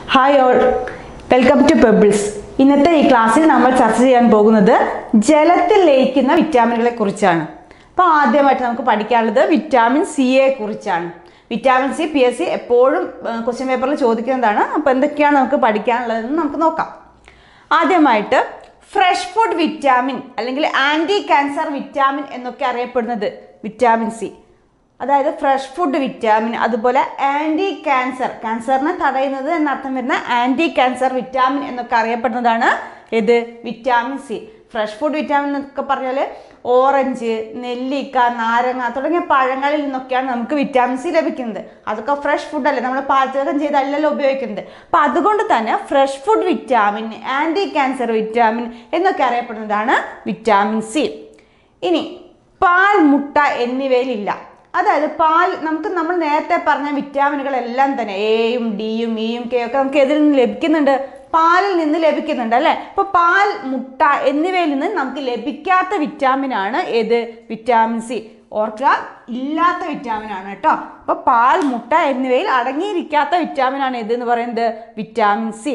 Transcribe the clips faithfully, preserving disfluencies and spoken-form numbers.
Hi all, welcome to Pebbles. ഇന്നത്തെ ഈ ക്ലാസ്സിൽ നമ്മൾ ചർച്ച ചെയ്യാൻ പോകുന്നത് ജലത്തിൽ ലയിക്കുന്ന വിറ്റാമിനുകളെ കുറിച്ചാണ്. അപ്പോൾ ആദ്യമായിട്ട് നമുക്ക് പഠിക്കാനുള്ളത് വിറ്റാമിൻ സിയെ കുറിച്ചാണ്. Vitamin C P S C എപ്പോഴും ക്വസ്റ്റ്യൻ പേപ്പറിൽ ചോദിക്കുന്നതാണ്. അപ്പോൾ എന്തൊക്കെയാണ് നമുക്ക് പഠിക്കാനുള്ളതെന്ന് നമുക്ക് നോക്കാം. ആദ്യമായിട്ട് ഫ്രഷ് ഫുഡ് വിറ്റാമിൻ അല്ലെങ്കിൽ ആൻറ്റി ക്യാൻസർ വിറ്റാമിൻ എന്നൊക്കെ അറിയപ്പെടുന്നത് വിറ്റാമിൻ സി. അതായത് ഫ്രഷ് ഫുഡ് വിറ്റാമിൻ, അതുപോലെ ആൻറ്റി ക്യാൻസർ, ക്യാൻസറിനെ തടയുന്നത് എന്നർത്ഥം വരുന്ന ആൻറ്റി ക്യാൻസർ വിറ്റാമിൻ എന്നൊക്കെ അറിയപ്പെടുന്നതാണ് ഇത് vitamin C. Fresh food vitamin എന്നൊക്കെ പറഞ്ഞാൽ ഓറഞ്ച്, നെല്ലിക്ക, നാരങ്ങ തുടങ്ങിയ പഴങ്ങളിൽ നിന്നൊക്കെയാണ് നമുക്ക് വിറ്റാമിൻ സി ലഭിക്കുന്നത്. അതൊക്കെ ഫ്രഷ് ഫുഡ് അല്ലേ, നമ്മൾ പാചകം ചെയ്തല്ലല്ലോ ഉപയോഗിക്കുന്നത്. അപ്പം അതുകൊണ്ട് തന്നെ fresh food vitamin, anti cancer vitamin എന്നൊക്കെ അറിയപ്പെടുന്നതാണ് വിറ്റാമിൻ സി. ഇനി പാൽ, മുട്ട എന്നിവയിലില്ല. അതായത് പാൽ, നമുക്ക് നമ്മൾ നേരത്തെ പറഞ്ഞ വിറ്റാമിനുകളെല്ലാം തന്നെ എയും ഡിയും ഇയും കെയും ഒക്കെ നമുക്ക് എതിൽ നിന്ന് ലഭിക്കുന്നുണ്ട്, പാലിൽ നിന്ന് ലഭിക്കുന്നുണ്ട് അല്ലേ. അപ്പോൾ പാൽ, മുട്ട എന്നിവയിൽ നിന്ന് നമുക്ക് ലഭിക്കാത്ത വിറ്റാമിനാണ് ഏത് വിറ്റാമിൻ സി. ഓർക്കുക, ഇല്ലാത്ത വിറ്റാമിനാണ് കേട്ടോ. അപ്പോൾ പാൽ, മുട്ട എന്നിവയിൽ അടങ്ങിയിരിക്കാത്ത വിറ്റാമിനാണ് ഏത് എന്ന് പറയുന്നത് വിറ്റാമിൻ സി.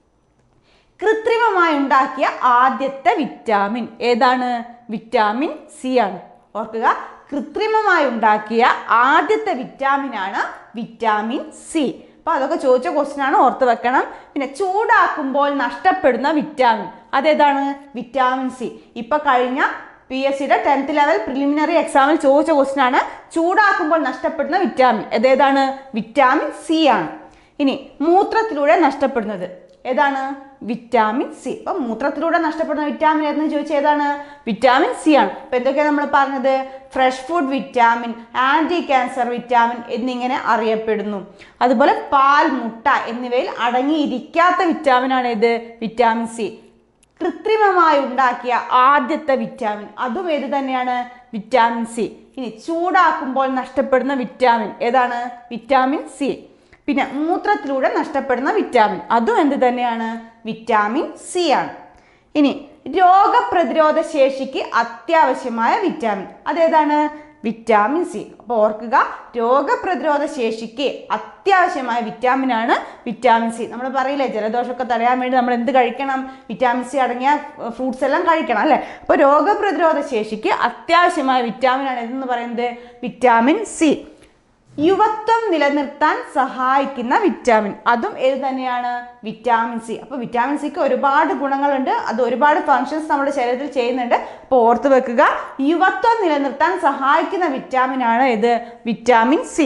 കൃത്രിമമായി ഉണ്ടാക്കിയ ആദ്യത്തെ വിറ്റാമിൻ ഏതാണ്? വിറ്റാമിൻ സി ആണ്. ഓർക്കുക, കൃത്രിമമായി ഉണ്ടാക്കിയ ആദ്യത്തെ വിറ്റാമിനാണ് വിറ്റാമിൻ സി. അപ്പോൾ അതൊക്കെ ചോദിച്ച ക്വസ്റ്റ്യൻ ആണ്, ഓർത്ത് വെക്കണം. പിന്നെ ചൂടാക്കുമ്പോൾ നഷ്ടപ്പെടുന്ന വിറ്റാമിൻ അതേതാണ്? Vitamin C. ഇപ്പൊ കഴിഞ്ഞ പി എസ് സിയുടെ ടെൻത്ത് ലെവൽ പ്രിലിമിനറി എക്സാമിൽ ചോദിച്ച ക്വസ്റ്റ്യൻ ആണ്, ചൂടാക്കുമ്പോൾ നഷ്ടപ്പെടുന്ന വിറ്റാമിൻ ഏതാണ്? വിറ്റാമിൻ സി ആണ്. ഇനി മൂത്രത്തിലൂടെ നഷ്ടപ്പെടുന്നത് ഏതാണ്? Vitamin C. അപ്പം മൂത്രത്തിലൂടെ നഷ്ടപ്പെടുന്ന വിറ്റാമിൻ എന്ന് ചോദിച്ചാൽ ഏതാണ്? വിറ്റാമിൻ സി ആണ്. അപ്പം എന്തൊക്കെയാണ് നമ്മൾ പറഞ്ഞത്? Fresh food vitamin, anti cancer vitamin എന്നിങ്ങനെ അറിയപ്പെടുന്നു. അതുപോലെ പാൽ, മുട്ട എന്നിവയിൽ അടങ്ങിയിരിക്കാത്ത വിറ്റാമിനാണ് ഏത്? Vitamin C. കൃത്രിമമായി ഉണ്ടാക്കിയ ആദ്യത്തെ വിറ്റാമിൻ അതും ഏത് തന്നെയാണ്? Vitamin C. ഇനി ചൂടാക്കുമ്പോൾ നഷ്ടപ്പെടുന്ന വിറ്റാമിൻ ഏതാണ്? Vitamin C. പിന്നെ മൂത്രത്തിലൂടെ നഷ്ടപ്പെടുന്ന വിറ്റാമിൻ അതും എന്ത് തന്നെയാണ്? വിറ്റാമിൻ സി ആണ്. ഇനി രോഗപ്രതിരോധ ശേഷിക്ക് അത്യാവശ്യമായ വിറ്റാമിൻ അതേതാണ്? Vitamin C. അപ്പോൾ ഓർക്കുക, രോഗപ്രതിരോധ ശേഷിക്ക് അത്യാവശ്യമായ വിറ്റാമിൻ ആണ് വിറ്റാമിൻ സി. നമ്മൾ പറയില്ലേ, ജലദോഷമൊക്കെ തടയാൻ വേണ്ടി നമ്മൾ എന്ത് കഴിക്കണം? വിറ്റാമിൻ സി അടങ്ങിയ ഫ്രൂട്ട്സ് എല്ലാം കഴിക്കണം അല്ലേ. അപ്പോൾ രോഗപ്രതിരോധ ശേഷിക്ക് അത്യാവശ്യമായ വിറ്റാമിൻ ആണ് എന്ന് പറയുന്നത് വിറ്റാമിൻ സി. യുവത്വം നിലനിർത്താൻ സഹായിക്കുന്ന വിറ്റാമിൻ അതും ഏത് തന്നെയാണ്? Vitamin C. അപ്പോൾ വിറ്റാമിൻ സിക്ക് ഒരുപാട് ഗുണങ്ങളുണ്ട്, അത് ഒരുപാട് ഫങ്ഷൻസ് നമ്മുടെ ശരീരത്തിൽ ചെയ്യുന്നുണ്ട്. അപ്പോൾ ഓർത്ത് വെക്കുക, യുവത്വം നിലനിർത്താൻ സഹായിക്കുന്ന വിറ്റാമിൻ ആണ് ഇത് വിറ്റാമിൻ സി.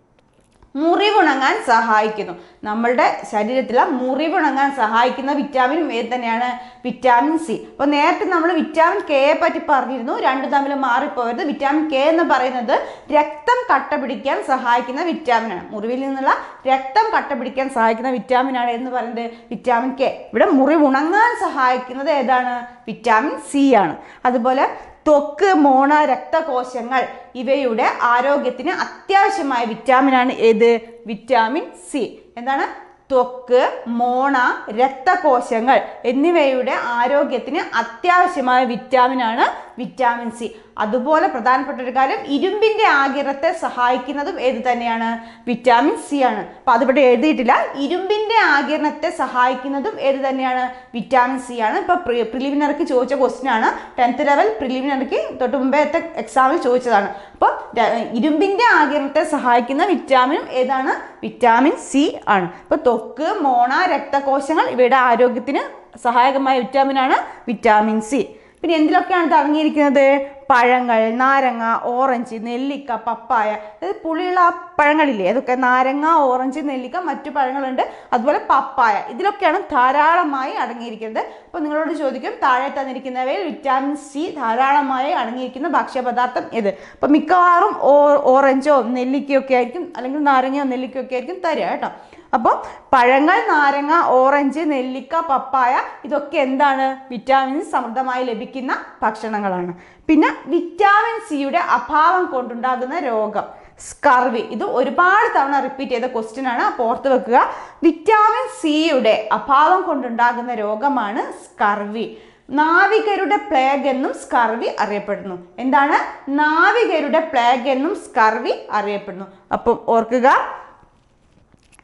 മുറിവുണങ്ങാൻ സഹായിക്കുന്നു, നമ്മളുടെ ശരീരത്തിലെ മുറിവുണങ്ങാൻ സഹായിക്കുന്ന വിറ്റാമിനും ഏത് തന്നെയാണ്? Vitamin C. അപ്പോൾ നേരത്തെ നമ്മൾ വിറ്റാമിൻ കെയെ പറ്റി പറഞ്ഞിരുന്നു, രണ്ടു തമ്മിൽ മാറിപ്പോയത്. വിറ്റാമിൻ കെ എന്ന് പറയുന്നത് രക്തം കട്ട പിടിക്കാൻ സഹായിക്കുന്ന വിറ്റാമിനാണ്. മുറിവിൽ നിന്നുള്ള രക്തം കട്ട പിടിക്കാൻ സഹായിക്കുന്ന വിറ്റാമിനാണ് എന്ന് പറയുന്നത് വിറ്റാമിൻ കെ. ഇവിടെ മുറിവുണങ്ങാൻ സഹായിക്കുന്നത് ഏതാണ്? വിറ്റാമിൻ സി ആണ്. അതുപോലെ ത്വക്ക്, മോണ, രക്തകോശങ്ങൾ ഇവയുടെ ആരോഗ്യത്തിന് അത്യാവശ്യമായ വിറ്റാമിനാണ് ഏത്? Vitamin C. എന്താണ്? ത്വക്ക്, മോണ, രക്തകോശങ്ങൾ എന്നിവയുടെ ആരോഗ്യത്തിന് അത്യാവശ്യമായ വിറ്റാമിനാണ് വിറ്റാമിൻ സി. അതുപോലെ പ്രധാനപ്പെട്ട ഒരു കാര്യം, ഇരുമ്പിന്റെ ആഗിരണത്തെ സഹായിക്കുന്നതും ഏത് തന്നെയാണ്? വിറ്റാമിൻ സി ആണ്. അപ്പൊ അതിവിടെ എഴുതിയിട്ടില്ല. ഇരുമ്പിന്റെ ആഗിരണത്തെ സഹായിക്കുന്നതും ഏത് തന്നെയാണ്? വിറ്റാമിൻ സി ആണ്. ഇപ്പൊ പ്രിലിമിനറിക്ക് ചോദിച്ച ക്വസ്റ്റ്യൻ ആണ്, ടെൻത്ത് ലെവൽ പ്രിലിമിനറിക്ക് തൊട്ട് മുമ്പത്തെ എക്സാമിൽ ചോദിച്ചതാണ്. അപ്പോൾ ഇരുമ്പിന്റെ ആഗിരണത്തെ സഹായിക്കുന്ന വിറ്റാമിനും ഏതാണ്? വിറ്റാമിൻ സി ആണ്. ഇപ്പൊ ത്വക്ക്, മോണ, രക്തകോശങ്ങൾ ഇവയുടെ ആരോഗ്യത്തിന് സഹായകമായ വിറ്റാമിനാണ് വിറ്റാമിൻ സി. പിന്നെ എന്തിലൊക്കെയാണ് ഇത് അടങ്ങിയിരിക്കുന്നത്? പഴങ്ങൾ, നാരങ്ങ, ഓറഞ്ച്, നെല്ലിക്ക, പപ്പായ, അതായത് പുളിയുള്ള പഴങ്ങളില്ലേ, അതൊക്കെ നാരങ്ങ, ഓറഞ്ച്, നെല്ലിക്ക, മറ്റു പഴങ്ങളുണ്ട്, അതുപോലെ പപ്പായ, ഇതിലൊക്കെയാണ് ധാരാളമായി അടങ്ങിയിരിക്കുന്നത്. അപ്പോൾ നിങ്ങളോട് ചോദിക്കും, താഴെ തന്നിരിക്കുന്നവയിൽ വിറ്റാമിൻ സി ധാരാളമായി അടങ്ങിയിരിക്കുന്ന ഭക്ഷ്യപദാർത്ഥം ഏത്? അപ്പോൾ മിക്കവാറും ഓ ഓറഞ്ചോ നെല്ലിക്കയോ ഒക്കെ ആയിരിക്കും, അല്ലെങ്കിൽ നാരങ്ങയോ നെല്ലിക്കയോ ഒക്കെ ആയിരിക്കും തരിക കേട്ടോ. അപ്പോൾ പഴങ്ങൾ, നാരങ്ങ, ഓറഞ്ച്, നെല്ലിക്ക, പപ്പായ ഇതൊക്കെ എന്താണ്? വിറ്റാമിൻ സമൃദ്ധമായി ലഭിക്കുന്ന ഭക്ഷണങ്ങളാണ്. പിന്നെ വിറ്റാമിൻ സിയുടെ അഭാവം കൊണ്ടുണ്ടാകുന്ന രോഗം സ്കർവി. ഇത് ഒരുപാട് തവണ റിപ്പീറ്റ് ചെയ്ത ക്വസ്റ്റ്യൻ ആണ്, അപ്പോൾ ഓർത്ത് വെക്കുക. വിറ്റാമിൻ സിയുടെ അഭാവം കൊണ്ടുണ്ടാകുന്ന രോഗമാണ് സ്കർവി. നാവികരുടെ പ്ലേഗ് എന്നും സ്കർവി അറിയപ്പെടുന്നു. എന്താണ്? നാവികരുടെ പ്ലേഗ് എന്നും സ്കർവി അറിയപ്പെടുന്നു. അപ്പം ഓർക്കുക,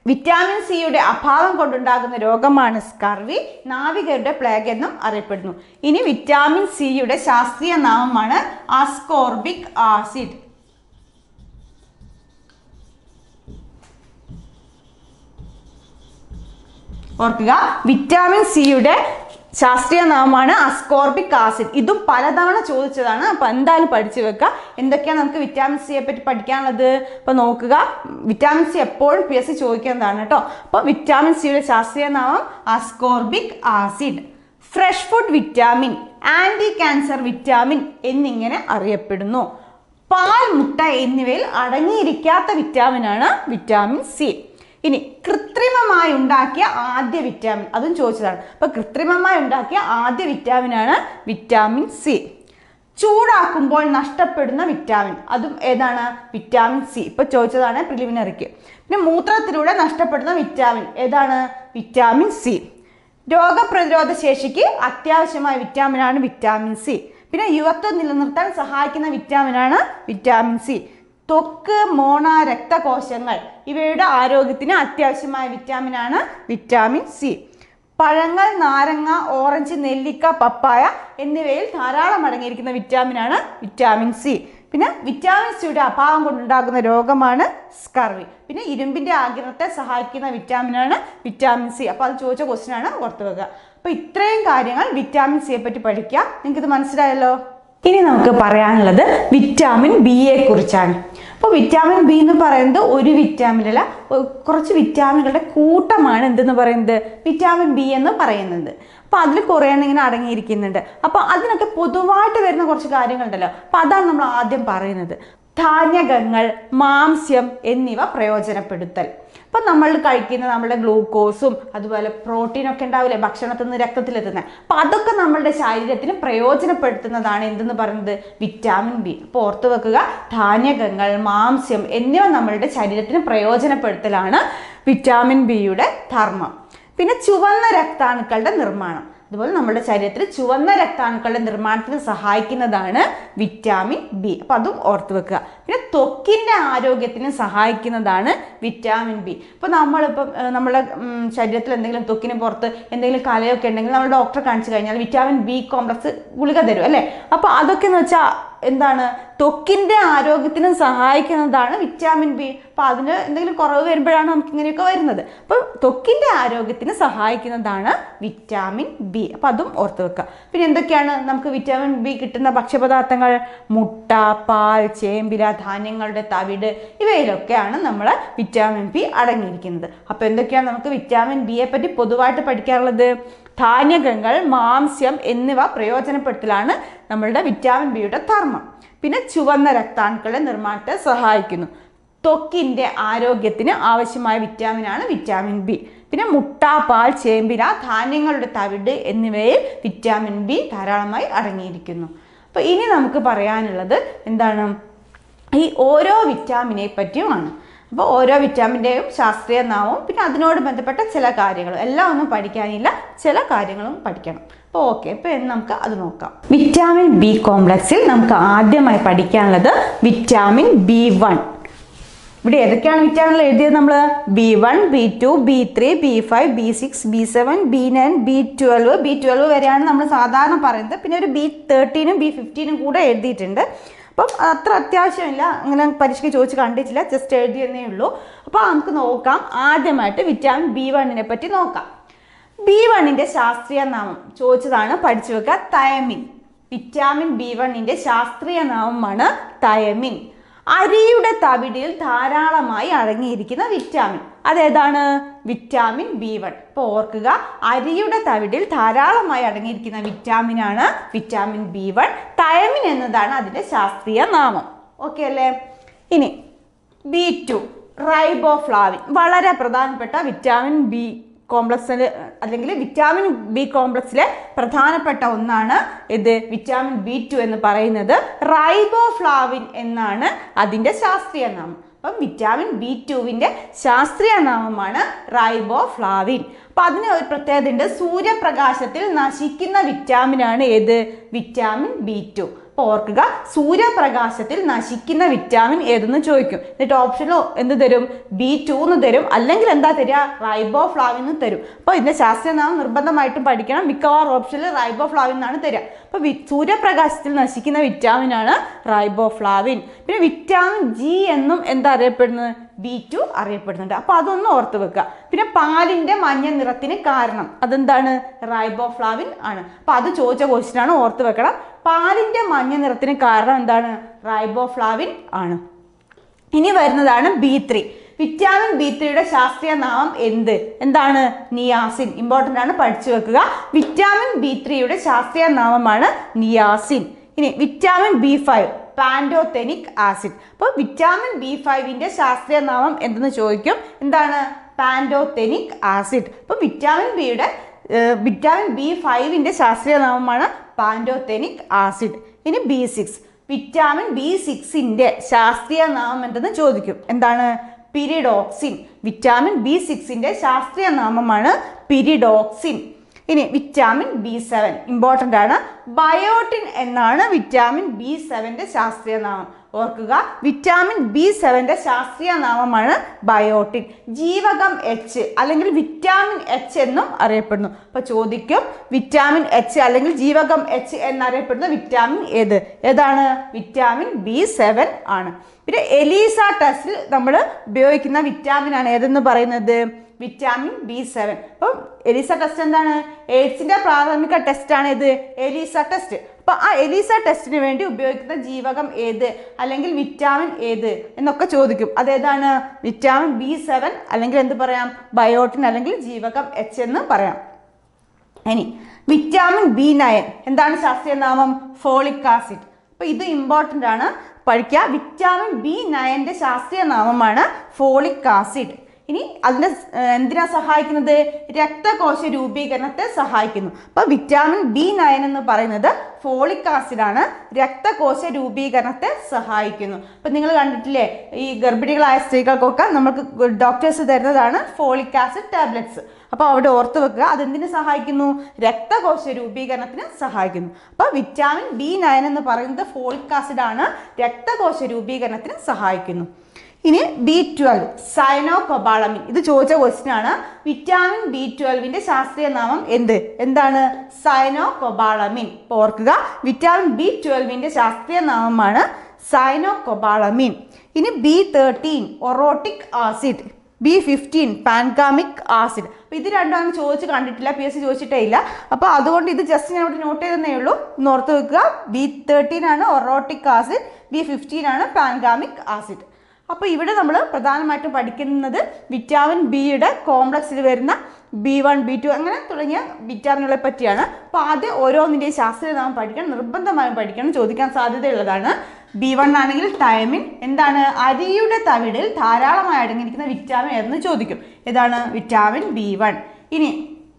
വിറ്റാമിൻ സിയുടെ അഭാവം കൊണ്ടുണ്ടാകുന്ന രോഗമാണ് സ്കർവി. നാവികരുടെ പ്ലേഗ് എന്നും അറിയപ്പെടുന്നു. ഇനി വിറ്റാമിൻ സിയുടെ ശാസ്ത്രീയ നാമമാണ് അസ്കോർബിക് ആസിഡ്. ഓർക്കുക, വിറ്റാമിൻ സിയുടെ ശാസ്ത്രീയ നാമമാണ് അസ്കോർബിക് ആസിഡ്. ഇതും പലതവണ ചോദിച്ചതാണ്. അപ്പോൾ എന്തായാലും പഠിച്ചു വെക്കുക. എന്തൊക്കെയാണ് നമുക്ക് വിറ്റാമിൻ സിയെ പറ്റി പഠിക്കാനുള്ളത്? അപ്പോൾ നോക്കുക, വിറ്റാമിൻ സി എപ്പോഴും പി എസ് സി ചോദിക്കുന്നതാണ് കേട്ടോ. അപ്പോൾ വിറ്റാമിൻ സിയുടെ ശാസ്ത്രീയ നാമം ascorbic acid. Fresh food vitamin, anti cancer vitamin എന്നിങ്ങനെ അറിയപ്പെടുന്നു. പാൽ, മുട്ട എന്നിവയിൽ അടങ്ങിയിരിക്കാത്ത വിറ്റാമിനാണ് വിറ്റാമിൻ സി. ഇനി കൃത്രിമമായി ഉണ്ടാക്കിയ ആദ്യ വിറ്റാമിൻ, അതും ചോദിച്ചതാണ്. അപ്പോൾ കൃത്രിമമായി ഉണ്ടാക്കിയ ആദ്യ വിറ്റാമിനാണ് വിറ്റാമിൻ സി. ചൂടാക്കുമ്പോൾ നഷ്ടപ്പെടുന്ന വിറ്റാമിൻ, അതും ഏതാണ്? Vitamin C. ഇപ്പോൾ ചോദിച്ചതാണ് പ്രിലിമിനറിക്ക്. പിന്നെ മൂത്രത്തിലൂടെ നഷ്ടപ്പെടുന്ന വിറ്റാമിൻ ഏതാണ്? Vitamin C. രോഗപ്രതിരോധ ശേഷിക്ക് അത്യാവശ്യമായ വിറ്റാമിനാണ് വിറ്റാമിൻ സി. പിന്നെ യുവത്വം നിലനിർത്താൻ സഹായിക്കുന്ന വിറ്റാമിനാണ് വിറ്റാമിൻ സി. ത്വക്ക്, മോണ, രക്തകോശങ്ങൾ ഇവയുടെ ആരോഗ്യത്തിന് അത്യാവശ്യമായ വിറ്റാമിനാണ് വിറ്റാമിൻ സി. പഴങ്ങൾ, നാരങ്ങ, ഓറഞ്ച്, നെല്ലിക്ക, പപ്പായ എന്നിവയിൽ ധാരാളം അടങ്ങിയിരിക്കുന്ന വിറ്റാമിനാണ് വിറ്റാമിൻ സി. പിന്നെ വിറ്റാമിൻ സിയുടെ അഭാവം കൊണ്ടുണ്ടാകുന്ന രോഗമാണ് സ്കർവി. പിന്നെ ഇരുമ്പിന്റെ ആഗിരണത്തെ സഹായിക്കുന്ന വിറ്റാമിനാണ് വിറ്റാമിൻ സി. അപ്പോൾ അത് ചോദിച്ച ക്വസ്റ്റ്യൻ ആണ്, ഓർത്തു വെക്കുക. അപ്പോൾ ഇത്രയും കാര്യങ്ങൾ വിറ്റാമിൻ സിയെ പറ്റി പഠിക്കുക. നിങ്ങൾക്കിത് മനസ്സിലായല്ലോ. ഇനി നമുക്ക് പറയാനുള്ളത് വിറ്റാമിൻ ബിയെ കുറിച്ചാണ്. അപ്പോൾ വിറ്റാമിൻ ബി എന്ന് പറയുന്നത് ഒരു വിറ്റാമിനല്ല, കുറച്ച് വിറ്റാമിനുകളുടെ കൂട്ടമാണ് എന്തെന്ന് പറയുന്നത് വിറ്റാമിൻ ബി എന്ന് പറയുന്നത്. അപ്പോൾ അതിൽ കുറേ ഇങ്ങനെ അടങ്ങിയിരിക്കുന്നുണ്ട്. അപ്പോൾ അതിനൊക്കെ പൊതുവായിട്ട് വരുന്ന കുറച്ച് കാര്യങ്ങളുണ്ടല്ലോ. അപ്പോൾ അതാണ് നമ്മൾ ആദ്യം പറയുന്നത്. ധാന്യകങ്ങൾ, മാംസ്യം എന്നിവ പ്രയോജനപ്പെടുത്തൽ. അപ്പം നമ്മൾ കഴിക്കുന്ന നമ്മുടെ ഗ്ലൂക്കോസും അതുപോലെ പ്രോട്ടീനൊക്കെ ഉണ്ടാവില്ലേ ഭക്ഷണത്തിൽ നിന്ന് രക്തത്തിലെത്തുന്നത്, അപ്പം അതൊക്കെ നമ്മളുടെ ശരീരത്തിന് പ്രയോജനപ്പെടുത്തുന്നതാണ് എന്തെന്ന് പറയുന്നത് വിറ്റാമിൻ ബി. അപ്പോൾ ഓർത്തു വെക്കുക, ധാന്യകങ്ങൾ, മാംസ്യം എന്നിവ നമ്മളുടെ ശരീരത്തിന് പ്രയോജനപ്പെടുത്തലാണ് വിറ്റാമിൻ ബിയുടെ ധർമ്മം. പിന്നെ ചുവന്ന രക്താണുക്കളുടെ നിർമ്മാണം, അതുപോലെ നമ്മുടെ ശരീരത്തിൽ ചുവന്ന രക്താണുക്കളുടെ നിർമ്മാണത്തിന് സഹായിക്കുന്നതാണ് വിറ്റാമിൻ ബി. അപ്പം അതും ഓർത്ത് വെക്കുക. പിന്നെ ത്വക്കിൻ്റെ ആരോഗ്യത്തിന് സഹായിക്കുന്നതാണ് വിറ്റാമിൻ ബി. ഇപ്പോൾ നമ്മളിപ്പം നമ്മുടെ ശരീരത്തിൽ എന്തെങ്കിലും ത്വക്കിന് പുറത്ത് എന്തെങ്കിലും കലയൊക്കെ ഉണ്ടെങ്കിൽ നമ്മൾ ഡോക്ടറെ കാണിച്ചു കഴിഞ്ഞാൽ വിറ്റാമിൻ ബി കോംപ്ലക്സ് ഗുളിക തരും അല്ലേ. അപ്പോൾ അതൊക്കെ എന്ന് വെച്ചാൽ എന്താണ് ത്വക്കിൻ്റെ ആരോഗ്യത്തിന് സഹായിക്കുന്നതാണ് വിറ്റാമിൻ ബി. അപ്പോൾ അതിന് എന്തെങ്കിലും കുറവ് വരുമ്പോഴാണ് നമുക്ക് ഇങ്ങനെയൊക്കെ വരുന്നത്. അപ്പോൾ ത്വക്കിൻ്റെ ആരോഗ്യത്തിന് സഹായിക്കുന്നതാണ് വിറ്റാമിൻ ബി. അപ്പോൾ അതും ഓർത്ത് വെക്കുക. പിന്നെ എന്തൊക്കെയാണ് നമുക്ക് വിറ്റാമിൻ ബി കിട്ടുന്ന ഭക്ഷ്യപദാർത്ഥങ്ങൾ? മുട്ട, പാൽ, ചേമ്പില, ധാന്യങ്ങളുടെ തവിട് ഇവയിലൊക്കെയാണ് നമ്മൾ വിറ്റാമിൻ ബി അടങ്ങിയിരിക്കുന്നത്. അപ്പോൾ എന്തൊക്കെയാണ് നമുക്ക് വിറ്റാമിൻ ബിയെ പറ്റി പൊതുവായിട്ട് പഠിക്കാറുള്ളത്? ധാന്യകങ്ങൾ, മാംസ്യം എന്നിവ പ്രയോജനപ്പെടുത്തലാണ് നമ്മളുടെ വിറ്റാമിൻ ബിയുടെ ധർമ്മം. പിന്നെ ചുവന്ന രക്താണുക്കളുടെ നിർമ്മാണത്തെ സഹായിക്കുന്നു. ത്വക്കിൻ്റെ ആരോഗ്യത്തിന് ആവശ്യമായ വിറ്റാമിനാണ് വിറ്റാമിൻ ബി. പിന്നെ മുട്ട, പാൽ, ചേമ്പില, ധാന്യങ്ങളുടെ തവിട് എന്നിവയിൽ വിറ്റാമിൻ ബി ധാരാളമായി അടങ്ങിയിരിക്കുന്നു. അപ്പോൾ ഇനി നമുക്ക് പറയാനുള്ളത് എന്താണ്? ഈ ഓരോ വിറ്റാമിനെ പറ്റിയുമാണ്. അപ്പോൾ ഓരോ വിറ്റാമിൻ്റെയും ശാസ്ത്രീയ നാമവും പിന്നെ അതിനോട് ബന്ധപ്പെട്ട ചില കാര്യങ്ങളും എല്ലാം ഒന്നും പഠിക്കാനില്ല, ചില കാര്യങ്ങളും പഠിക്കണം. അപ്പോൾ ഓക്കെ, ഇപ്പോൾ നമുക്ക് അത് നോക്കാം. വിറ്റാമിൻ ബി കോംപ്ലക്സിൽ നമുക്ക് ആദ്യമായി പഠിക്കാനുള്ളത് വിറ്റാമിൻ ബി വൺ. ഇവിടെ ഏതൊക്കെയാണ് വിറ്റാമിനുകൾ എഴുതിയത് നമ്മൾ? B one, B two, B three, B five, B six, B seven, B nine, B twelve. B twelve വരെയാണ് നമ്മൾ സാധാരണ പറയുന്നത്. പിന്നെ ഒരു ബി തേർട്ടീനും ബി ഫിഫ്റ്റീനും കൂടെ എഴുതിയിട്ടുണ്ട്. അപ്പം അത്ര അത്യാവശ്യമില്ല, അങ്ങനെ പരീക്ഷയ്ക്ക് ചോദിച്ച് കണ്ടിട്ടില്ല, ജസ്റ്റ് എഴുതിയെന്നേ ഉള്ളൂ. അപ്പോൾ നമുക്ക് നോക്കാം. ആദ്യമായിട്ട് വിറ്റാമിൻ ബി വണ്ണിനെ പറ്റി നോക്കാം. ബി വണ്ണിൻ്റെ ശാസ്ത്രീയ നാമം ചോദിച്ചതാണ്, പഠിച്ചു വെക്കുക, തയമിൻ. വിറ്റാമിൻ ബി വണ്ണിൻ്റെ ശാസ്ത്രീയ നാമമാണ് തയമിൻ. അരിയുടെ തവിടിൽ ധാരാളമായി അടങ്ങിയിരിക്കുന്ന വിറ്റാമിൻ അതേതാണ്? Vitamin B one. ഇപ്പോൾ ഓർക്കുക, അരിയുടെ തവിടിൽ ധാരാളമായി അടങ്ങിയിരിക്കുന്ന വിറ്റാമിനാണ് വിറ്റാമിൻ ബി വൺ. തയമിൻ എന്നതാണ് അതിൻ്റെ ശാസ്ത്രീയ നാമം. ഓക്കെ അല്ലേ? ഇനി ബി ടു, റൈബോഫ്ലാവിൻ. വളരെ പ്രധാനപ്പെട്ട വിറ്റാമിൻ ബി കോംപ്ലക്സിൽ അല്ലെങ്കിൽ വിറ്റാമിൻ ബി കോംപ്ലക്സിലെ പ്രധാനപ്പെട്ട ഒന്നാണ് ഇത് വിറ്റാമിൻ ബി ടു എന്ന് പറയുന്നത്. റൈബോഫ്ലാവിൻ എന്നാണ് അതിൻ്റെ ശാസ്ത്രീയ നാമം. അപ്പം വിറ്റാമിൻ ബി ടുവിൻ്റെ ശാസ്ത്രീയ നാമമാണ് റൈബോഫ്ലാവിൻ. അപ്പം അതിന് ഒരു പ്രത്യേകത ഉണ്ട്, സൂര്യപ്രകാശത്തിൽ നശിക്കുന്ന വിറ്റാമിനാണ് ഏത്? Vitamin B two. അപ്പോൾ ഓർക്കുക, സൂര്യപ്രകാശത്തിൽ നശിക്കുന്ന വിറ്റാമിൻ ഏതെന്ന് ചോദിക്കും. എന്നിട്ട് ഓപ്ഷനിൽ എന്ത് തരും? ബി ടു എന്ന് തരും, അല്ലെങ്കിൽ എന്താ തരിക? റൈബോഫ്ലാവിൻ എന്ന് തരും. അപ്പോൾ ഇതിന്റെ ശാസ്ത്രീയ നാമം നിർബന്ധമായിട്ടും പഠിക്കണം. മിക്കവാറും ഓപ്ഷനിൽ റൈബോഫ്ലാവിൻ എന്നാണ് തരിക. അപ്പോൾ സൂര്യപ്രകാശത്തിൽ നശിക്കുന്ന വിറ്റാമിൻ ആണ് റൈബോഫ്ലാവിൻ. പിന്നെ വിറ്റാമിൻ ജി എന്നും എന്താ അറിയപ്പെടുന്നത്? ബി ടു അറിയപ്പെടുന്നുണ്ട്. അപ്പൊ അതൊന്ന് ഓർത്ത് വെക്കുക. പിന്നെ പാലിന്റെ മഞ്ഞ നിറത്തിന് കാരണം അതെന്താണ്? റൈബോഫ്ലാവിൻ ആണ്. അപ്പൊ അത് ചോദിച്ച ക്വസ്റ്റ്യൻ ആണ്, ഓർത്ത് വെക്കണം. പാലിന്റെ മഞ്ഞ നിറത്തിന് കാരണം എന്താണ്? റൈബോഫ്ലാവിൻ ആണ്. ഇനി വരുന്നതാണ് ബി ത്രീ. വിറ്റാമിൻ ബി ത്രീയുടെ ശാസ്ത്രീയ നാമം എന്ത്? എന്താണ്? നിയാസിൻ. ഇമ്പോർട്ടൻ്റ് ആണ്, പഠിച്ചു വെക്കുക. വിറ്റാമിൻ ബി ത്രീയുടെ ശാസ്ത്രീയ നാമമാണ് നിയാസിൻ. ഇനി vitamin B five, pantothenic acid. അപ്പോൾ വിറ്റാമിൻ ബി ഫൈവിന്റെ ശാസ്ത്രീയ നാമം എന്തെന്ന് ചോദിക്കും. എന്താണ്? Pantothenic acid. അപ്പോൾ വിറ്റാമിൻ ബിയുടെ വിറ്റാമിൻ ബി ഫൈവിന്റെ ശാസ്ത്രീയ നാമമാണ് പാൻറ്റോതെനിക് ആസിഡ്. ഇനി ബി സിക്സ്, വിറ്റാമിൻ ബി സിക്സിന്റെ ശാസ്ത്രീയ നാമം എന്തെന്ന് ചോദിക്കും. എന്താണ്? പിരിഡോക്സിൻ. വിറ്റാമിൻ ബി സിക്സിന്റെ ശാസ്ത്രീയ നാമമാണ് പിരിഡോക്സിൻ. ഇനി വിറ്റാമിൻ ബി സെവൻ, ഇമ്പോർട്ടൻ്റ് ആണ്. ബയോട്ടിൻ എന്നാണ് വിറ്റാമിൻ ബി സെവന്റെ ശാസ്ത്രീയ നാമം. ഓർക്കുക, വിറ്റാമിൻ ബി സെവന്റെ ശാസ്ത്രീയ നാമമാണ് ബയോട്ടിൻ. ജീവകം എച്ച് അല്ലെങ്കിൽ വിറ്റാമിൻ എച്ച് എന്നും അറിയപ്പെടുന്നു. അപ്പൊ ചോദിക്കും, വിറ്റാമിൻ എച്ച് അല്ലെങ്കിൽ ജീവകം എച്ച് എന്നറിയപ്പെടുന്ന വിറ്റാമിൻ ഏത്? ഏതാണ്? വിറ്റാമിൻ ബി സെവൻ ആണ്. പിന്നെ എലീസ ടെസ്റ്റിൽ നമ്മൾ ഉപയോഗിക്കുന്ന വിറ്റാമിൻ ആണ് ഏതെന്ന് പറയുന്നത്? Vitamin B seven. അപ്പം എലീസ ടെസ്റ്റ് എന്താണ്? എയ്ഡ്സിന്റെ പ്രാഥമിക ടെസ്റ്റ് ആണ് ഇത്, എലീസ ടെസ്റ്റ്. അപ്പൊ ആ എലീസ ടെസ്റ്റിന് വേണ്ടി ഉപയോഗിക്കുന്ന ജീവകം ഏത് അല്ലെങ്കിൽ വിറ്റാമിൻ ഏത് എന്നൊക്കെ ചോദിക്കും. അതേതാണ്? വിറ്റാമിൻ ബി സെവൻ അല്ലെങ്കിൽ എന്ത് പറയാം? ബയോട്ടിൻ അല്ലെങ്കിൽ ജീവകം എച്ച് എന്ന് പറയാം. ഇനി വിറ്റാമിൻ ബി നയൻ, എന്താണ് ശാസ്ത്രീയ നാമം? Folic acid. അപ്പൊ ഇത് ഇമ്പോർട്ടൻ്റ് ആണ്, പഠിക്കുക. വിറ്റാമിൻ ബി നയന്റെ ശാസ്ത്രീയ നാമമാണ് ഫോളിക് ആസിഡ്. ഇനി അതിനെ എന്തിനാ സഹായിക്കുന്നത്? രക്തകോശ രൂപീകരണത്തെ സഹായിക്കുന്നു. അപ്പൊ വിറ്റാമിൻ ബി നയൻ എന്ന് പറയുന്നത് ഫോളിക് ആസിഡ് ആണ്, രക്തകോശ രൂപീകരണത്തെ സഹായിക്കുന്നു. അപ്പൊ നിങ്ങൾ കണ്ടിട്ടില്ലേ, ഈ ഗർഭിണികളായ സ്ത്രീകൾക്കൊക്കെ നമുക്ക് ഡോക്ടേഴ്സ് തരുന്നതാണ് ഫോളിക് ആസിഡ് ടാബ്ലറ്റ്സ്. അപ്പൊ അവിടെ ഓർത്ത് വെക്കുക, അതെന്തിനു സഹായിക്കുന്നു? രക്തകോശ രൂപീകരണത്തിന് സഹായിക്കുന്നു. അപ്പൊ വിറ്റാമിൻ ബി നയൻ എന്ന് പറയുന്നത് ഫോളിക് ആസിഡ് ആണ്, രക്തകോശ രൂപീകരണത്തിന് സഹായിക്കുന്നു. ഇനി ബി ട്വൽവ്, സൈനോകൊബാളമിൻ. ഇത് ചോദിച്ച ക്വസ്റ്റ്യൻ ആണ്. വിറ്റാമിൻ ബി ട്വൽവിന്റെ ശാസ്ത്രീയ നാമം എന്ത്? എന്താണ്? സൈനോകൊബാളമിൻ. ഇപ്പോൾ ഓർക്കുക, വിറ്റാമിൻ ബി ട്വൽവിന്റെ ശാസ്ത്രീയ നാമമാണ് സൈനോകൊബാളമിൻ. ഇനി B thirteen, orotic acid. B fifteen, pangamic acid. അപ്പോൾ ഇത് രണ്ടാണ് ചോദിച്ച് കണ്ടിട്ടില്ല, പി എസ് സി ചോദിച്ചിട്ടേ ഇല്ല. അപ്പോൾ അതുകൊണ്ട് ഇത് ജസ്റ്റ് ഞാൻ ഇവിടെ നോട്ട് ചെയ്തേ ഉള്ളൂ, ഒന്ന് ഓർത്ത് വെക്കുക. ബി തേർട്ടീൻ ആണ് ഒറോട്ടിക് ആസിഡ്, ബി ഫിഫ്റ്റീൻ ആണ് പാൻകാമിക് ആസിഡ്. അപ്പോൾ ഇവിടെ നമ്മൾ പ്രധാനമായിട്ടും പഠിക്കുന്നത് വിറ്റാമിൻ ബിയുടെ കോംപ്ലക്സിൽ വരുന്ന ബി വൺ ബി ടു അങ്ങനെ തുടങ്ങിയ വിറ്റാമിനുകളെ പറ്റിയാണ്. അപ്പോൾ ആദ്യം ഓരോന്നിൻ്റെയും ശാസ്ത്രീയ നാമം പഠിക്കണം, നിർബന്ധമായും പഠിക്കണം, ചോദിക്കാൻ സാധ്യതയുള്ളതാണ്. ബി വൺ ആണെങ്കിൽ തൈമിൻ. എന്താണ്? അരിയുടെ തവിടിൽ ധാരാളമായി അടങ്ങിയിരിക്കുന്ന വിറ്റാമിൻ എന്ന് ചോദിക്കും. ഏതാണ്? Vitamin B one. ഇനി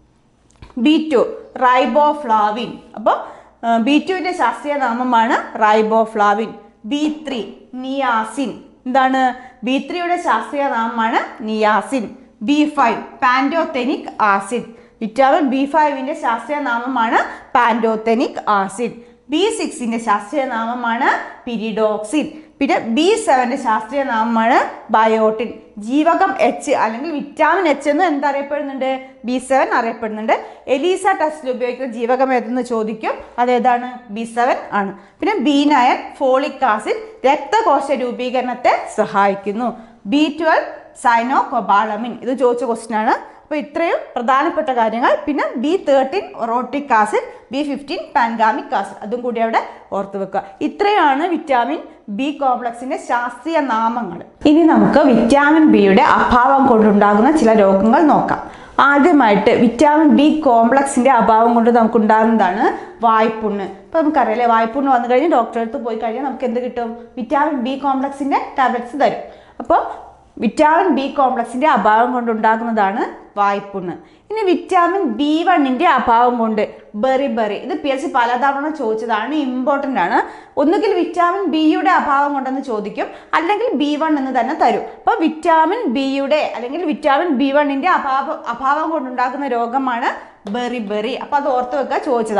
ബി ടു, റൈബോഫ്ലാവിൻ. അപ്പോൾ ബി ടുവിൻ്റെ ശാസ്ത്രീയ നാമമാണ് റൈബോഫ്ലാവിൻ. B three, niacin. എന്താണ്? ബി ത്രീയുടെ ശാസ്ത്രീയ നാമമാണ് niacin. B five, pantothenic acid. Vitamin B ഫൈവിന്റെ ശാസ്ത്രീയ നാമമാണ് പാൻറ്റോതെനിക് ആസിഡ്. ബി സിക്സിന്റെ ശാസ്ത്രീയ നാമമാണ് പിരിഡോക്സിൻ. പിന്നെ ബി സെവന്റെ ശാസ്ത്രീയ നാമമാണ് ബയോട്ടിൻ. ജീവകം എച്ച് അല്ലെങ്കിൽ വിറ്റാമിൻ എച്ച് എന്ന് എന്തറിയപ്പെടുന്നുണ്ട്? ബി സെവൻ അറിയപ്പെടുന്നുണ്ട്. എലീസ ടെസ്റ്റിൽ ഉപയോഗിക്കുന്ന ജീവകം ഏതെന്ന് ചോദിക്കും, അതേതാണ്? ബി സെവൻ ആണ്. പിന്നെ ബി നയൻ, ഫോളിക് ആസിഡ്, രക്തകോശ രൂപീകരണത്തെ സഹായിക്കുന്നു. B twelve, cyanocobalamin. ഇത് ചോദിച്ച ക്വസ്റ്റ്യൻ ആണ്. അപ്പോൾ ഇത്രയും പ്രധാനപ്പെട്ട കാര്യങ്ങൾ. പിന്നെ B thirteen orotic acid, B fifteen pangamic acid, അതും കൂടി അവിടെ ഓർത്ത് വെക്കുക. ഇത്രയാണ് വിറ്റാമിൻ ബി കോംപ്ലക്സിന്റെ ശാസ്ത്രീയ നാമങ്ങൾ. ഇനി നമുക്ക് വിറ്റാമിൻ ബിയുടെ അഭാവം കൊണ്ടുണ്ടാകുന്ന ചില രോഗങ്ങൾ നോക്കാം. ആദ്യമായിട്ട് വിറ്റാമിൻ ബി കോംപ്ലക്സിന്റെ അഭാവം കൊണ്ട് നമുക്ക് ഉണ്ടാകുന്നതാണ് വായ്പുണ്ണ്. ഇപ്പൊ നമുക്കറിയാലേ, വായ്പുണ്ണ് വന്നു കഴിഞ്ഞാൽ ഡോക്ടറെ അടുത്ത് പോയി കഴിഞ്ഞാൽ നമുക്ക് എന്ത് കിട്ടും? വിറ്റാമിൻ ബി കോംപ്ലക്സിന്റെ ടാബ്ലറ്റ്സ് തരും. അപ്പോൾ വിറ്റാമിൻ ബി കോംപ്ലക്സിന്റെ അഭാവം കൊണ്ടുണ്ടാകുന്നതാണ് വായ്പുണ്ണ്. ഇനി വിറ്റാമിൻ ബി വണ്ണിന്റെ അഭാവം കൊണ്ട് ബെറി ബെറി. ഇത് പി എസ് സി പലതവണ ചോദിച്ചതാണ്, ഇമ്പോർട്ടൻ്റ് ആണ്. ഒന്നുകിൽ വിറ്റാമിൻ ബിയുടെ അഭാവം കൊണ്ടെന്ന് ചോദിക്കും, അല്ലെങ്കിൽ ബി വൺ എന്ന് തന്നെ തരും. അപ്പോൾ വിറ്റാമിൻ ബിയുടെ അല്ലെങ്കിൽ വിറ്റാമിൻ ബി വണ്ണിന്റെ അഭാവം അഭാവം കൊണ്ടുണ്ടാകുന്ന രോഗമാണ് ബെറി ബെറി. അപ്പോൾ അത് ഓർത്ത് വെക്കുക, ചോദിച്ചതാണ്.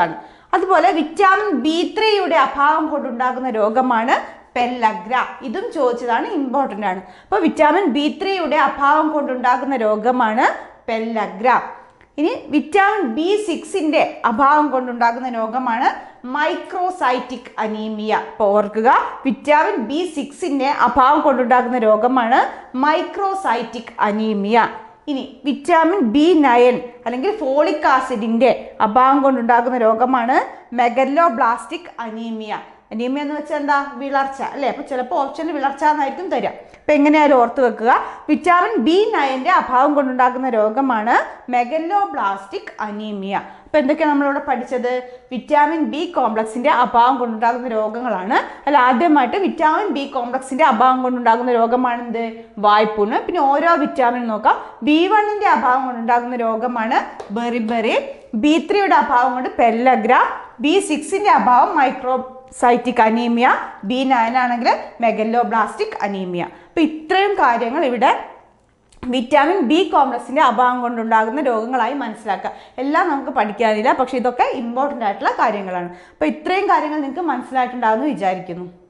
അതുപോലെ വിറ്റാമിൻ ബി ത്രീയുടെ അഭാവം കൊണ്ടുണ്ടാകുന്ന രോഗമാണ് പെല്ലഗ്ര. ഇതും ചോദിച്ചതാണ്, ഇമ്പോർട്ടൻ്റ് ആണ്. അപ്പോൾ വിറ്റാമിൻ ബി ത്രീയുടെ അഭാവം കൊണ്ടുണ്ടാകുന്ന രോഗമാണ് പെല്ലഗ്ര. ഇനി വിറ്റാമിൻ ബി സിക്സിൻ്റെ അഭാവം കൊണ്ടുണ്ടാകുന്ന രോഗമാണ് മൈക്രോസൈറ്റിക് അനീമിയ. അപ്പോൾ ഓർക്കുക, വിറ്റാമിൻ ബി സിക്സിൻ്റെ അഭാവം കൊണ്ടുണ്ടാകുന്ന രോഗമാണ് മൈക്രോസൈറ്റിക് അനീമിയ. ഇനി വിറ്റാമിൻ ബി നയൻ അല്ലെങ്കിൽ ഫോളിക് ആസിഡിൻ്റെ അഭാവം കൊണ്ടുണ്ടാകുന്ന രോഗമാണ് മെഗലോബ്ലാസ്റ്റിക് അനീമിയ. അനീമിയ എന്ന് വെച്ചാൽ എന്താ? വിളർച്ച അല്ലേ? അപ്പോൾ ചിലപ്പോൾ ഓപ്ഷനിൽ വിളർച്ച എന്നായിരിക്കും തരിക. അപ്പോൾ എങ്ങനെയായാലും ഓർത്ത് വെക്കുക, വിറ്റാമിൻ ബി നയൻ്റെ അഭാവം കൊണ്ടുണ്ടാകുന്ന രോഗമാണ് മെഗലോബ്ലാസ്റ്റിക് അനീമിയ. അപ്പോൾ എന്തൊക്കെയാണ് നമ്മളിവിടെ പഠിച്ചത്? വിറ്റാമിൻ ബി കോംപ്ലക്സിൻ്റെ അഭാവം കൊണ്ടുണ്ടാകുന്ന രോഗങ്ങളാണ്. അല്ല, ആദ്യമായിട്ട് വിറ്റാമിൻ ബി കോംപ്ലക്സിൻ്റെ അഭാവം കൊണ്ടുണ്ടാകുന്ന രോഗമാണ് എന്ത്? വായ്പുണ്ണ്. പിന്നെ ഓരോ വിറ്റാമിൻ നോക്കാം. ബി വണ്ണിൻ്റെ അഭാവം കൊണ്ടുണ്ടാകുന്ന രോഗമാണ് ബെറിബെറി. ബി ത്രീയുടെ അഭാവം കൊണ്ട് പെല്ലഗ്ര. ബി സിക്സിൻ്റെ അഭാവം microcytic anaemia. B nine ആണെങ്കിൽ മെഗലോബ്ലാസ്റ്റിക് അനീമിയ. അപ്പോൾ ഇത്രയും കാര്യങ്ങൾ ഇവിടെ വിറ്റാമിൻ ബി കോംപ്ലക്സിൻ്റെ അഭാവം കൊണ്ടുണ്ടാകുന്ന രോഗങ്ങളായി മനസ്സിലാക്കുക. എല്ലാം നമുക്ക് പഠിക്കാനില്ല, പക്ഷേ ഇതൊക്കെ ഇമ്പോർട്ടൻ്റ് ആയിട്ടുള്ള കാര്യങ്ങളാണ്. അപ്പോൾ ഇത്രയും കാര്യങ്ങൾ നിങ്ങൾക്ക് മനസ്സിലായിട്ടുണ്ടാകുമെന്ന് വിചാരിക്കുന്നു.